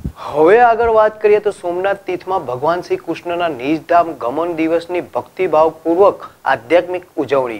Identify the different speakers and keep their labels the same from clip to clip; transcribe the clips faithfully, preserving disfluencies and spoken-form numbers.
Speaker 1: હવે આગળ વાત કરીએ તો સોમનાથ તીર્થમાં ભગવાન શ્રી કૃષ્ણના નિજધામ ગમન દિવસની ભક્તિભાવપૂર્વક આધ્યાત્મિક ઉજવણી।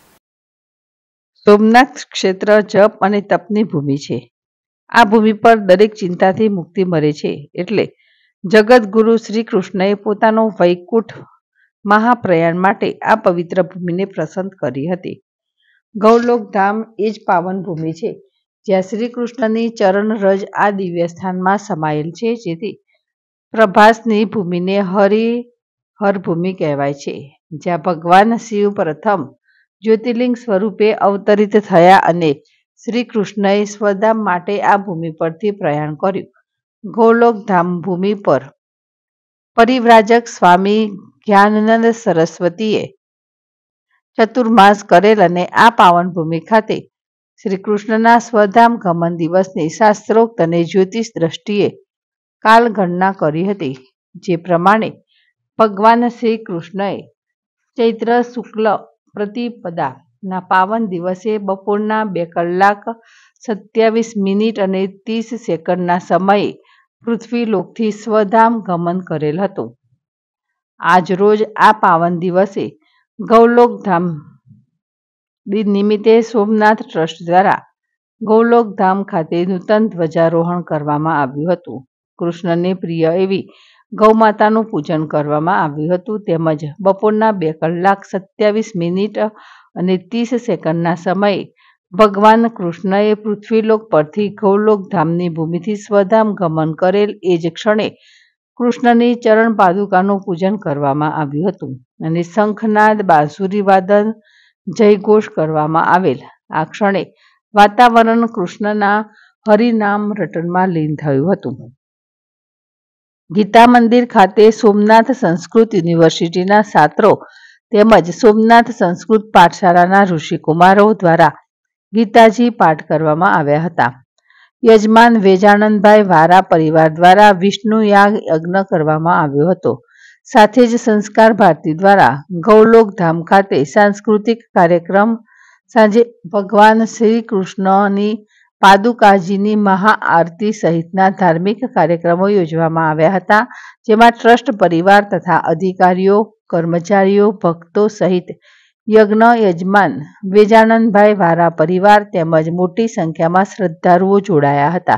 Speaker 2: સોમનાથ ક્ષેત્ર જપ અને તપની ભૂમિ છે। આ ભૂમિ પર દરેક ચિંતાથી મુક્તિ મળે છે। એટલે જગતગુરુ શ્રી કૃષ્ણએ પોતાનો વૈકુંઠ મહાપ્રયાણ માટે આ પવિત્ર ભૂમિને પસંદ કરી હતી। ગૌલોક ધામ એ જ પાવન ભૂમિ છે જ્યાં શ્રી કૃષ્ણની ચરણ રજ આ દિવ્ય સ્થાનમાં સમાયેલ છે, જેથી પ્રભાસની ભૂમિને હરિહર ભૂમિ કહેવાય છે, જ્યાં ભગવાન શિવ પ્રથમ જ્યોતિર્લિંગ સ્વરૂપે અવતરિત થયા અને શ્રી કૃષ્ણએ સ્વધામ માટે આ ભૂમિ પરથી પ્રયાણ કર્યું। ગૌલોક ધામ ભૂમિ પર પરિવ્રાજક સ્વામી જ્ઞાનનંદ સરસ્વતીએ ચતુર્માસ કરેલ અને આ પાવન ભૂમિ ખાતે શ્રી કૃષ્ણના સ્વધામ ગમન દિવસની શાસ્ત્રોક્ત અને જ્યોતિષ દ્રષ્ટિએ કાલગણના કરી હતી, જે પ્રમાણે ભગવાન શ્રી કૃષ્ણએ ચૈત્ર શુક્લ પ્રતિપદા ના પાવન દિવસે બપોરના બે કલાક સત્યાવીસ મિનિટ અને ત્રીસ સેકન્ડના સમયે પૃથ્વીલોકથી સ્વધામ ગમન કરેલ હતું। આજ રોજ આ પાવન દિવસે ગૌલોક ધામ દિન નિમિત્તે સોમનાથ ટ્રસ્ટ દ્વારા ગૌલોક ધામ ખાતે નૂતન ધ્વજારોહણ કરવામાં આવ્યું હતું। કૃષ્ણને પ્રિય એવી ગૌમાતાનું પૂજન કરવામાં આવ્યું હતું, તેમજ બપોરના બે કલાક સત્યાવીસ મિનિટ અને ત્રીસ સેકન્ડના સમયે ભગવાન કૃષ્ણએ પૃથ્વીલોક પરથી ગૌલોક ધામની ભૂમિથી સ્વધામ ગમન કરેલ એ જ ક્ષણે કૃષ્ણની ચરણ પાદુકાનું પૂજન કરવામાં આવ્યું હતું અને શંખનાદ, બાંસુરી વાદન, જયઘોષ કરવામાં આવેલ। આ ક્ષણે વાતાવરણ કૃષ્ણના હરિનામ રટનમાં લીન થયું હતું। ગીતા મંદિર ખાતે સોમનાથ સંસ્કૃત યુનિવર્સિટીના છાત્રો તેમજ સોમનાથ સંસ્કૃત પાઠશાળાના ઋષિકુમારો દ્વારા ગીતાજી પાઠ કરવામાં આવ્યા હતા। યજમાન વેજાનંદભાઈ વારા પરિવાર દ્વારા વિષ્ણુ યાગ યજ્ઞ કરવામાં આવ્યો હતો। સાથે જ સંસ્કાર ભારતી દ્વારા ગૌલોક ધામ ખાતે સાંસ્કૃતિક કાર્યક્રમ, સાંજે ભગવાન શ્રી કૃષ્ણની પાદુકાજીની મહાઆરતી સહિતના ધાર્મિક કાર્યક્રમો યોજવામાં આવ્યા હતા, જેમાં ટ્રસ્ટ પરિવાર તથા અધિકારીઓ, કર્મચારીઓ, ભક્તો સહિત યજ્ઞ યજમાન વેજાનંદભાઈ વારા પરિવાર તેમજ મોટી સંખ્યામાં શ્રદ્ધાળુઓ જોડાયા હતા।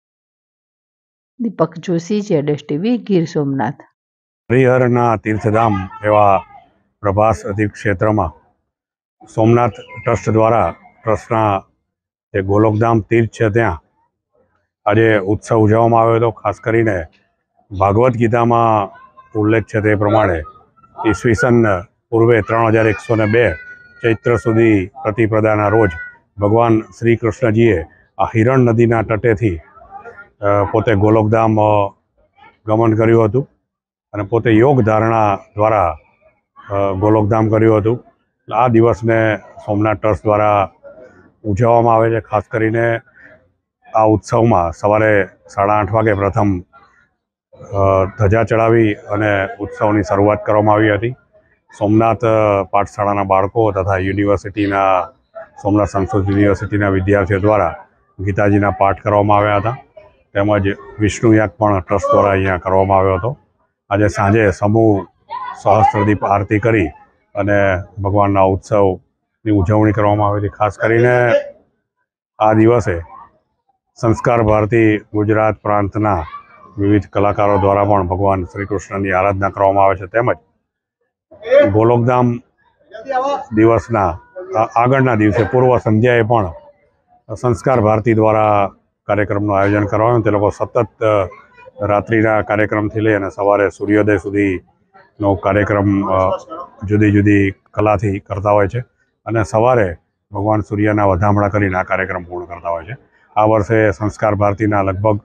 Speaker 2: દીપક જોશી, જેડેશ ટીવી, ગીર સોમનાથ।
Speaker 3: હરિહરના તીર્થધામ એવા પ્રભાસ અધિક ક્ષેત્રમાં સોમનાથ ટ્રસ્ટ દ્વારા ટ્રસ્ટના જે ગોલોકધામ તીર્થ છે ત્યાં આજે ઉત્સવ ઉજવવામાં આવ્યો હતો। ખાસ કરીને ભાગવદ્ ગીતામાં ઉલ્લેખ છે તે પ્રમાણે ઈસવીસન પૂર્વે ત્રણ હજાર એકસો ને બે ચૈત્ર સુધી પ્રતિપદાના રોજ ભગવાન શ્રી કૃષ્ણજીએ આ હિરણ નદીના તટેથી પોતે ગોલોકધામ ગમન કર્યું હતું અને પોતે યોગ ધારણા દ્વારા ગોલોકધામ કર્યું હતું। આ દિવસને સોમનાથ ટ્રસ્ટ દ્વારા ઉજવવામાં આવે છે। ખાસ કરીને આ ઉત્સવમાં સવારે સાડા આઠ વાગે પ્રથમ ધજા ચડાવી અને ઉત્સવની શરૂઆત કરવામાં આવી હતી। સોમનાથ પાઠશાળાના બાળકો તથા યુનિવર્સિટીના સોમનાથ સંસ્કૃત યુનિવર્સિટીના વિદ્યાર્થીઓ દ્વારા ગીતાજીના પાઠ કરવામાં આવ્યા હતા, તેમજ વિષ્ણુ યાગ પણ ટ્રસ્ટ દ્વારા અહીંયા કરવામાં આવ્યો હતો। આજે સાંજે સમૂહ સહસ્ત્રદીપ આરતી કરી અને ભગવાનના ઉત્સવની ઉજવણી કરવામાં આવી હતી। ખાસ કરીને આ દિવસે સંસ્કાર ભારતી ગુજરાત પ્રાંતના વિવિધ કલાકારો દ્વારા પણ ભગવાન શ્રી કૃષ્ણની આરાધના કરવામાં આવે છે, તેમજ ગોલોકધામ દિવસના આગળના દિવસે પૂર્વ સંધ્યાએ પણ સંસ્કાર ભારતી દ્વારા કાર્યક્રમનું આયોજન કરવામાં, તે લોકો સતત રાત્રિના કાર્યક્રમથી લઈ અને સવારે સૂર્યોદય સુધીનો કાર્યક્રમ જુદી જુદી કલાથી કરતા હોય છે અને સવારે ભગવાન સૂર્યના વધામણા કરીને આ કાર્યક્રમ પૂર્ણ કરતા હોય છે। આ વર્ષે સંસ્કાર ભારતીના લગભગ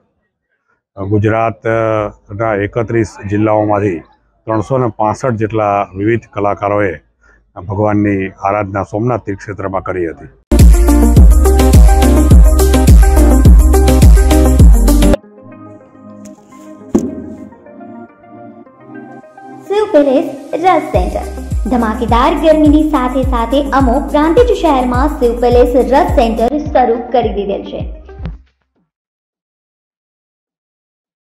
Speaker 3: ગુજરાતના એકત્રીસ જિલ્લાઓમાંથી ત્રણસો ને પાસઠ જેટલા વિવિધ કલાકારોએ ભગવાનની આરાધના સોમનાથ તીર્થ ક્ષેત્રમાં કરી હતી।
Speaker 4: શિવ પેલેસ રસ સેન્ટર ધમાકેદાર ગરમીની સાથે સાથે અમો પ્રાંતિજ શહેરમાં શિવ પેલેસ રસ સેન્ટર શરૂ કરી દીધેલ છે।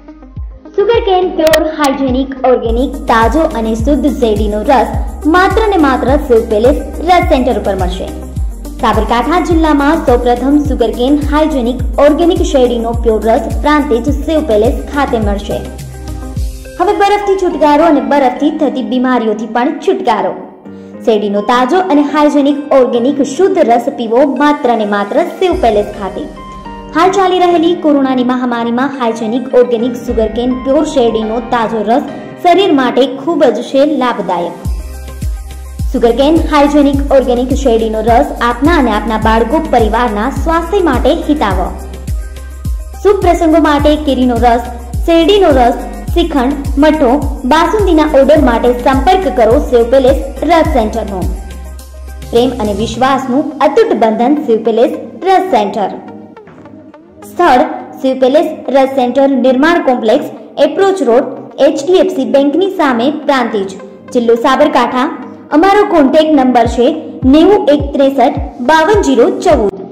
Speaker 4: સુગરકેન પ્યોર હાઇજેનિક ઓર્ગેનિક તાજો અને શુદ્ધ શેરડીનો રસ માત્ર ને માત્ર શિવ પેલેસ રસ સેન્ટર ઉપર મળશે. સાબરકાંઠા જિલ્લામાં સૌપ્રથમ સુગરકેન હાઇજેનિક ઓર્ગેનિક શેરડીનો પ્યોર રસ પ્રાંતિજ શિવ પેલેસ ખાતે મળશે. હવે બરફથી છુટકારો અને બરફથી થતી બીમારીઓથી પણ છુટકારો. શેરડીનો તાજો અને હાઇજેનિક ઓર્ગેનિક શુદ્ધ રસ પીવો માત્ર ને માત્ર શિવ પેલેસ ખાતે. હાલ ચાલી રહેલી કોરોનાની મહામારીમાં હાઇજેનિક ઓર્ગેનિક સુગરકેન પ્યોર શેરડીનો તાજો રસ શરીર માટે ખૂબ જ છે લાભદાયક. સુગરકેન હાઇજેનિક ઓર્ગેનિક શેરડીનો રસ આપના અને આપના બાળકો પરિવારના સ્વાસ્થ્ય માટે હિતાવહ. શુભ પ્રસંગો માટે કેરીનો રસ, શેરડીનો રસ, શ્રીખંડ, મઠો, બાસુંદીના ઓર્ડર માટે સંપર્ક કરો શિવ પેલેસ રસ સેન્ટરનો. પ્રેમ અને વિશ્વાસનું અતૂટ બંધન શિવ પેલેસ રસ સેન્ટર. સ્થળ શિવ પેલેસ રસ સેન્ટર, નિર્માણ કોમ્પ્લેક્સ, એપ્રોચ રોડ, એચડીએફસી બેંકની સામે, પ્રાંતિજ, જિલ્લો સાબરકાંઠા. અમારો કોન્ટેક્ટ નંબર છે નેવું એક ત્રેસઠ બાવન જીરો ચૌદ.